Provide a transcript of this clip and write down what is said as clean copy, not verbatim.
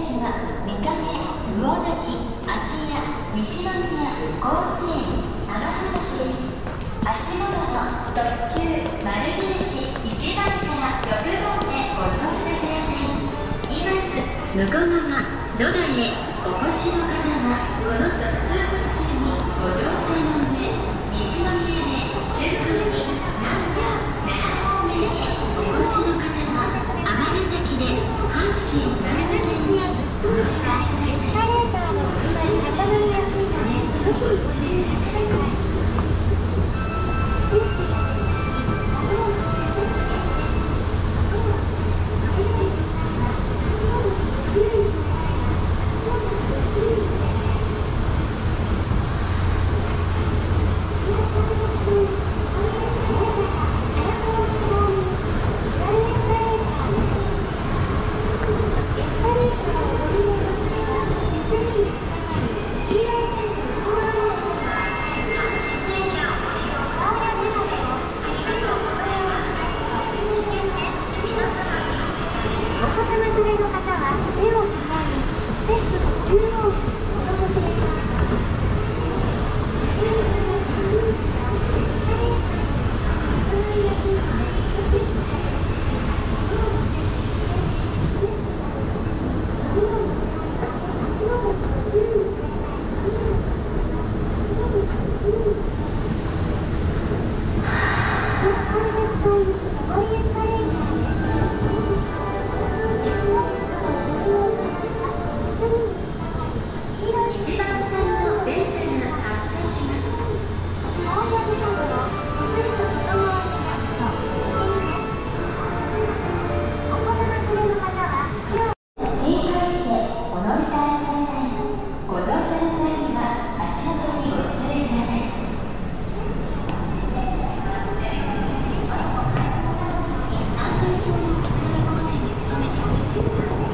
駅は三亀、魚崎、芦屋、西宮、甲子園、尼崎です。足元の特急丸印1番から6番でご乗車ください。今津、向川、野田へお越しの方はこの直通特急にご乗車の上、西宮で急行に南京、奈良方面へお越しの方は尼崎で阪神長崎へお乗り換えください。エスカレーターの踏まり固まりやすいのでご注意ください。安全証明の確認防止に努めております。